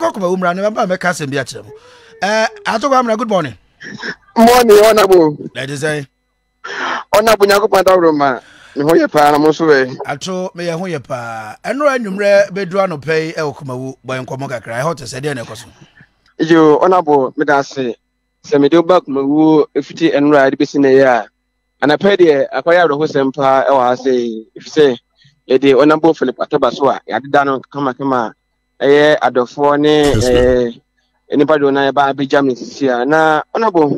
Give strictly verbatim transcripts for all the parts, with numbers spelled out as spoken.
KUMAWU mra ne ba me ka sem bia kire mo eh atoko amra good morning morning honorable let us say honorable nyakopanda roma me ho ye pa na mo so we ato me ye ho ye pa enro anwumre bedu anopei e KUMAWU boy nkomo kakra e hot se de na ekoso yo honorable me da se se me do ba KUMAWU efiti enro ade besi na ya anapɛ de akwaya ro ho sempa e wa se ifise e de honorable Philip Atabaso a ya deda no kama kama eye adofo ne eh enipa do na ba be jam sisia na honorable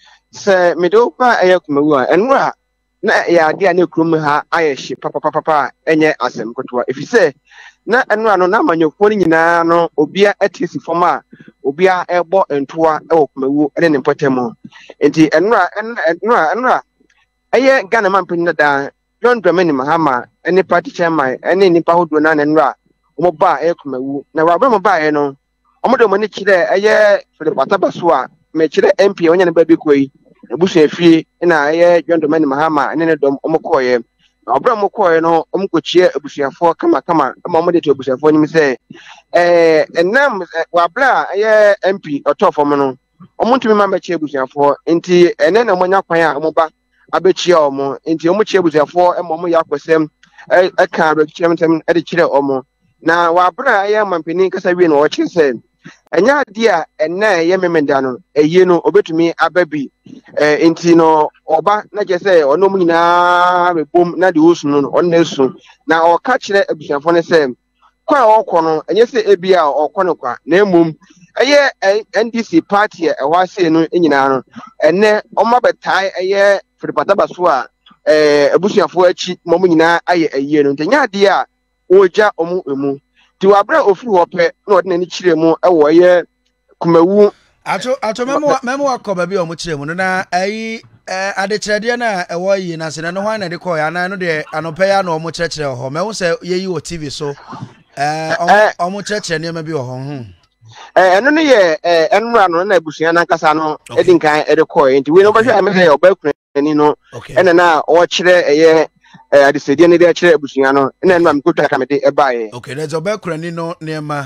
se me do ba eye KUMAWU a enro a na ya de na krum ha ayehye papa papa papa enye asem kotoa ifise na enro ano na manyofo ni nyina no obia atisi forma obia ebo entoa e KUMAWU ene ne mpotemo enti enro enro enro aye Ghana man pin da John Bawumia and Mahama any party chairman any nipa hodo na enro omo ba e KUMAWU na wa ba mo ba e no omo do mo ni kire aye Philip Atabaso a me kire M P onya ne ba bi koi ebusu afie na aye John Bawumia and Mahama ene ne dom omo koye na obra mo koye no omo kochie ebusuafo kama kama ma mo de to ebusuafo ni se eh enam wa bla aye M P otofo no omo ntumi ma meche ebusuafo enti ene na mo nya kwan a omo ba abechia omo enti omo che ebusuafo e mo mo yakwesem e kan rekiem tem e de kire omo na wa bra aye mampeni kasa wie no wo che se enya dia ena ye memenda no eye no obetumi ababi eh enti no oba na je se ono mu nyina bebom na de osu no on na esu na o ka kire ebusuafo ne se kwa okọ no enye se ebia okọ no kwa na emum eye N D C party e wa se no nyina no ene oma betai eye Philip Atabaso a eh ebusuafo achi mo nyina aye eye no ntenya dia a oja omu emu ti wabra ofuru hope na odina ni kire mu e wo ye KUMAWU ato ato memo memo akoba bi o mu kire mu na ayi ade kirede na e wo yi na se na no hwan na de ko ya na no de anope ya na o mu kirekire ho mewu se ye yi o T V so eh o mu kirekire ne ma bi o ho hu eh eno ne ye eh enra no na ebusua na nkasa no edi nkan e de ko enti we no ba hwa me se o ba kunani no ena na o kire eye eh adisedi ne de kire ebusua no ena enra me kotwa kamede e ba ye okay na zo ba kunani no ne ma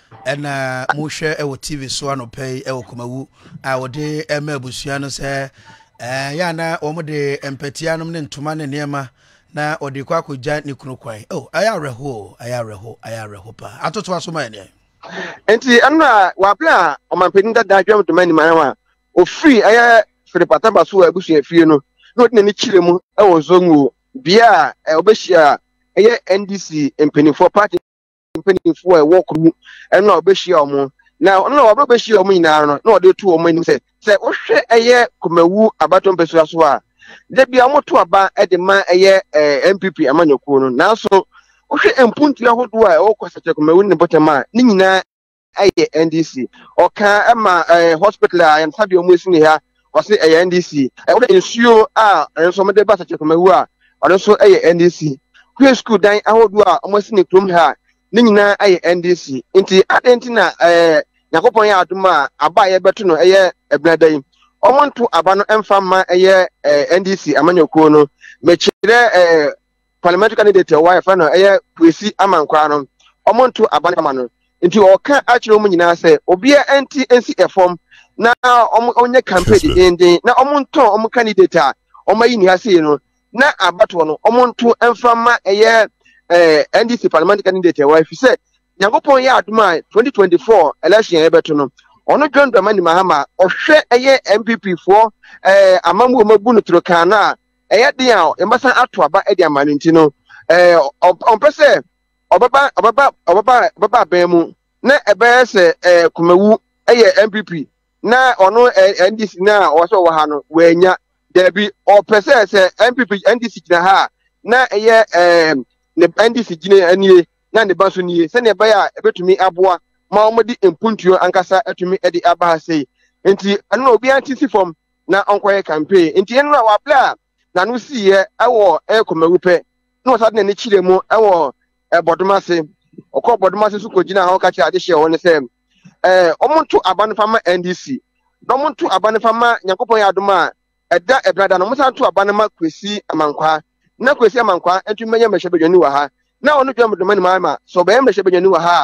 ena mu hwe e wo T V so anopei e wo KUMAWU a wo de e ma ebusua no se eh ya na o mu de empatia no ne ntoma ne ne ma na o de kwa akogya ne kunu kwan oh aya reho aya reho aya reho pa atoto aso ma ne enti anra wa bla o mampeni da da dwam to mani manwa o free aya Philip Atabaso ebusu afie no no de ni kire mu e wo zongu bia e obehia aya N D C empenifo party empenifo e wo kru e na obehia omo na no wa obehia omo nyina no na o de tu omo ni se se wo hwe aya KUMAWU abato mpesu aso a de bia moto aba e de ma aya M P P amanyoko no na so ohwe empuntu ahodo a o kwasete KUMAWU ne botema ni nyina aye N D C oka ema hospital a yam sabi omo esi ne ha o se aye N D C e wo ensuo a enso mo de ba sache KUMAWU a o so aye N D C kwe school dan ahodo a omo esi ne krom ha ni nyina aye N D C nti adentina eh yakopon ya aduma aba ye beto no aye ebnadan omo nto aba no emfa ma aye N D C amanyoko no mechire eh parliamentary candidate wa fa no eye Kwesi Amankwa no omonto abanama no nti oka akire omu nyina se obia anti nc efom na onye campaign ending na omonto omu candidate a omayi ni ase no na abato no omonto emfama eye eh N D C parliamentary candidate wa fi se Nyankopon ya aduma twenty twenty-four election ebeto no ono John Bawumia and Mahama ohwe eye M P P for eh amamu mabu no trokana eye dia embasa ato aba e dia manunti no eh on pese obaba obaba obaba obaba bemu na ebe se eh KUMAWU eye M P P na ono N D C na o so wo ha no wenya debi o pese se M P P N D C gina ha na eye eh ne N D C gina anie na ne baso nie se ne ba ya ebetumi aboa ma omodi empuntuo ankasa atumi edi aba ha sei enti anu obi antisi form na onkoye campaign enti enu wa apply na no siye ewo e KUMAWU pe no sa de ne chire mu ewo e bodomase okọ bodomase su kogina ha ka chi ade hye won se eh omonto abane fama N D C no omonto abane fama Nyankopon ya adoma eda ebrada no musa to abane ma Kwesi Amankwa na Kwesi Amankwa entu menye mehye bedwani wa ha na onu dwam do mani mama so be mehye bedwani wa ha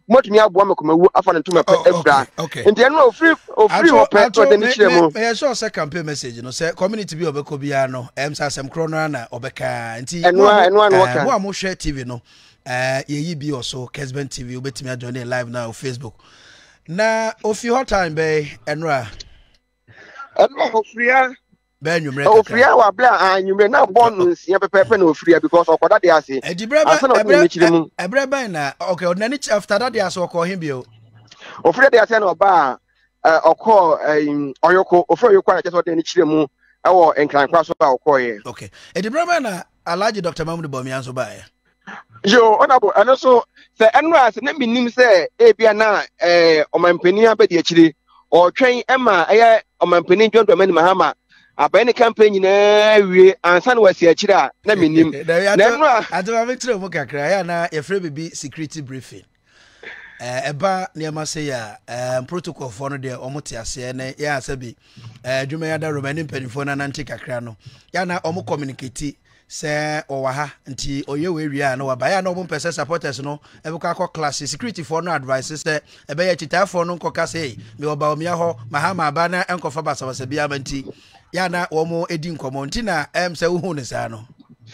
motumi aboa me KUMAWU afa ne ntoma efra nti eno ofri ofri ho pe to de ni kire mu me so say campaign message no say community bi obeko bia no em sa asem kro no na obeka nti eno eno ano waka mo amo share T V no eh yeyi bi also Kessben T V obetimi join live now on Facebook na ofi hot time be enra eno ofria be nyumre kaka ofria wa bla anyumre na bon nsia pepepe na ofria because okoda de ase edibreba ebreba ebreba na okay onani after that dey ase okọ him bio ofria de ase na oba okọ oyoko ofria oyoko na cheso de ni kire mu ewo enkran kwa so ba okọ ye okay edibreba na Alhaji Doctor Bawumia and Mahama yo honorable and also say enra se na minim say e bia na eh omampani abedi akire o twen ema eye omampani John Dramani Mahama abani campaign na wie ansa na wasi akire a na minim na enra adoma victory mu kakra ya na ye free bibi security briefing eh eba niam say ya eh protocol for no de omote ase na ya sabi eh dwuma ya da Romani mpanifo na nanti kakra no ya na omo communicate se owaha nti oye we wi na waba ya na omo pese supporters no ebuka akọ class security for no advice se ebe ya chita for no nkoka say me Bawumia ho Mahama aba na enkofa basabasa bia manti ya na omo edi nkomo nti na em se hu ne sa no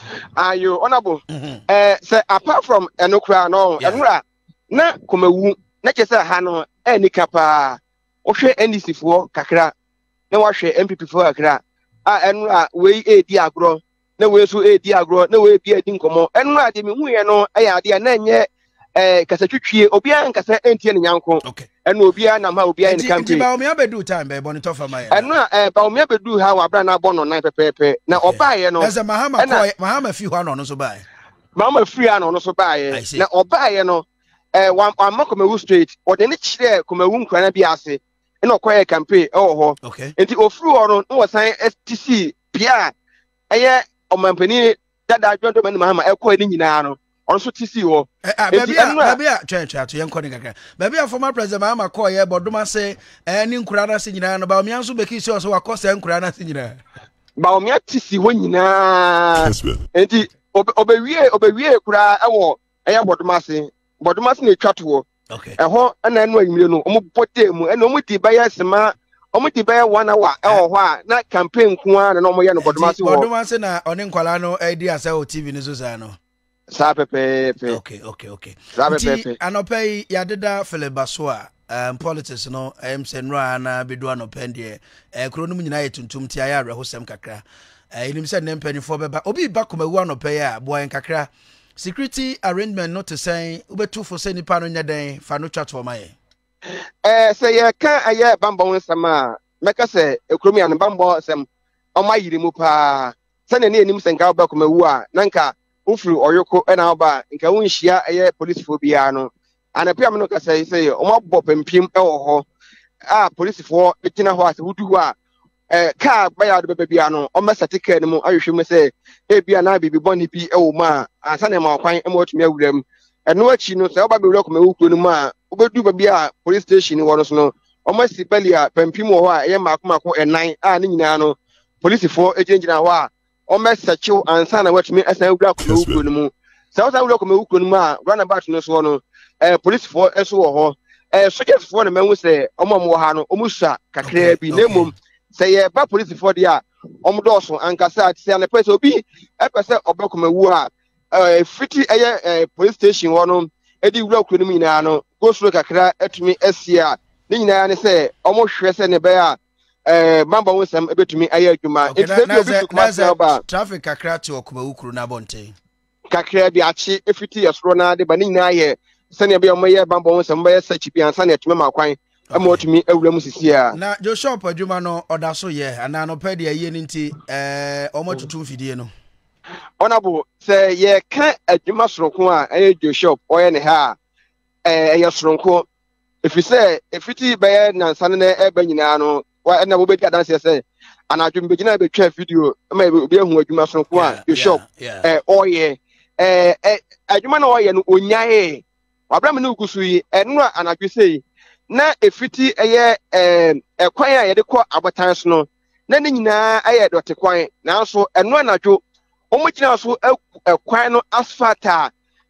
ayo honorable eh say apart from enokra no enura na KUMAWU na chese ha no eni kapa ohwe N D C fo kakra na wahwe M P P fo kakra a enura we edi agro na we so edi agro na we bi edi nkomo enu ade me hu ye no aya ade na nye eh kasatwitwie obi an kasa entie ne nyanko enu obi an na ma obi an campaign Bawumia bedu time be boni to fa mai enu eh Bawumia bedu ha wa bra na bono nine pepepe na obaye no ese Mahama ko Mahama fi ho no so bae Mahama free an no so bae na obaye no eh wa KUMAWU straight o de ne kire KUMAWU nkra na bi ase na okoye campaign e wo ho enti ofru ho no no san S T C bia eye omampani dada John Dramani Mahama ekọ ni nyina no onso tisi wo bia bia twa twa to yenko ni kaka bia former president Mahama call ye bodoma se eh ni nkura na se nyina no Bawumia nso beki se so wakosa nkura na se nyina Bawumia tisi wo nyina enti obewie obewie kura ewo eya bodoma se bodoma se na twato wo eho na enu anyimire no omo bote mu ena omo di baya sema omo di baya one hour e ho a na campaign ku a na omo ye no bodoma se wo bodoma se na oni nkwala no e di asa o T V ni so sa no sa pepe pepe okay okay okay sa pepe anopai ya deda filibaso a um politics no em senra na bedu anopai de e kro no nyina ye tuntum ti aya rehosem kakra e nim se nem panifo beba obi ba KUMAWU anopai a boy kakra security arrangement not to say ubetu for say nipa no nyaden fa no twatwo maye eh say ye kan aye bambo nsama meka say ekromi an bambo sem oma yiri mu pa se ne ne enim senka ba KUMAWU a nanka ufuru oyoko na oba nka wonhia aye police fo bia no anapia me no ka say say oma bo pempim e wo ho a police fo ekina ho ase wudu ho a eh car ba ya do bebia no oma certificate mu ahwehwe mu say e bia na bibi boni bi e wo ma asa na ma kwan e mo tumi awuram eno achi no say oba be wura KUMAWU kuro no mu a obedu bebia police station wo no so no oma sipalia pempim wo ho a e makomako enan a ne nyina no police fo ejenjina ho a oma searchiw ansa na watumi asa wura KUMAWU kuro no mu say asa wura KUMAWU kuro no mu a runabout no so no eh police fo eso wo ho eh soldiers fo na manwu say oma mo ha no omusa kakra bi na mom say ye ba police for dia omdoso ankasa ati say na person obi e pese oba KUMAWU a eh fiti eh police station wono edi wura kuro no nyina no go slow kakra etumi asia ni nyina ne say omo hwe say ne be a eh bamba wonsam ebetumi aye adwuma enti say bi obi kuma ba traffic kakra to KUMAWU kuro na bonten kakra bi achi efiti yesro na de ba ni nyina ye say ne be omo ye bamba wonsam ba ye search bi ansa na etumi makwan amotumi awura mu sisia na Joshua adwuma no odaso ye ana no pede aye nti eh omo tutu mfidie no honorable say ye kan adwuma soronko a aye Joshua oye ne ha eh ye soronko if you say efiti be na nsan na e ba nyina no wa na wo be di adanse say anadwum be gina be twa video ma be hu adwuma soronko a Joshua eh oye eh adwuma na oye no onyae wabram ne ugusu yi enu anadwe sei na efiti eye eh ekwan a ye de kọ abotan so no na ne nyina aye dote kwan na so enu anadwo omo kina so ekwan no asfalt a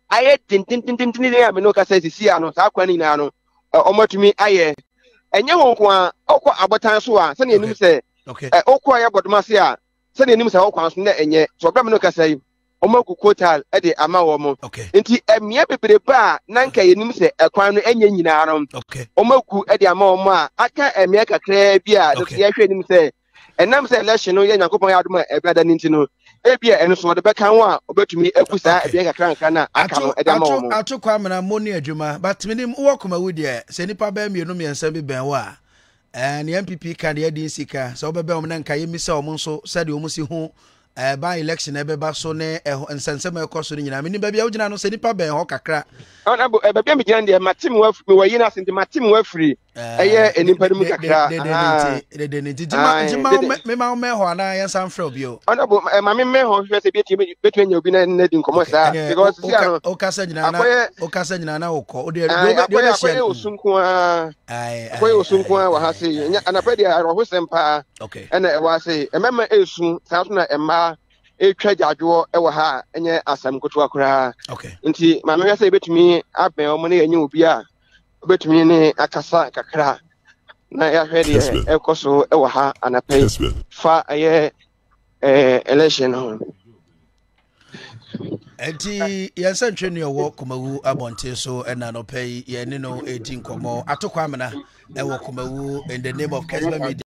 aye tin tin tin tin tin ya me no ka say sisi ano sa kwa ni na no omatumi aye enye won ko a okọ abotan so a se na enim se okay okọ ya bodoma se a se na enim se okọ so na enye so bra me no ka say omaku kotal e de ama wo mo nti emia bebre ba na nka enim se ekwan no enye nyina no omaku e de ama wo mo a aka emia kakra bi a de ye hwe enim se enam se election no ye Nyankopon ya adoma e brada ninti no ebia eno so de beka ho a obetumi akusa ebia kakra nka na aka no e de ama wo mo atu kwa mena moni adwuma but minim wo KUMAWU de se nipa ba mienu miensa bi ben wa eh ne M P P kan de din sika so obebe wo na nka ye misa wo nso se de wo musi hu eh by election ebe ba so ne nsensem ekoso ni nyina minim ba bia wo gina no se nipa ben ho kakra ona bo ebe bia mi gina de matim wa mi wa yi na senti matim wa free eye enipa mu kakra de de de de de jima jima me ma me ho ana yan san frɛ bio ona bo ma me me ho hwɛ se beti beti anya obi na na di nkomo saa because si ano o kasa nyina na o kasa nyina na okɔ o de do be share osunku a ai akoy osunku a wa ha se anapa de aro sempa okay ena e wa se emema esu saa so na emma etwa jadwo e wa ha enye asam koto akora okay nti ma me hwɛ se betumi abɛn o mo ne enye obi a betumi ne akasa kakra na ya hwɛ de ekoso e wa ha anapa fa aye eh election ho enti yensa ntwe ne wo KUMAWU abonte so ena no pay ye ne no edi nkomo atokwa amena e wo KUMAWU in the name of Kessben